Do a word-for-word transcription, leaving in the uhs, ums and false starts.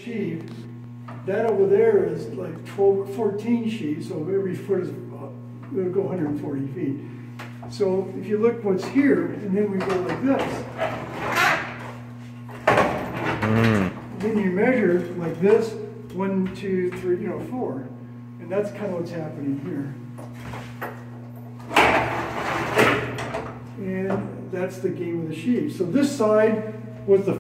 sheave. That over there is like twelve, fourteen sheaves, so every foot is, uh, it'll go one hundred forty feet. So if you look what's here, and then we go like this, Mm. then you measure like this, one, two, three, you know, four. And that's kind of what's happening here. And that's the game of the sheaves. So this side was the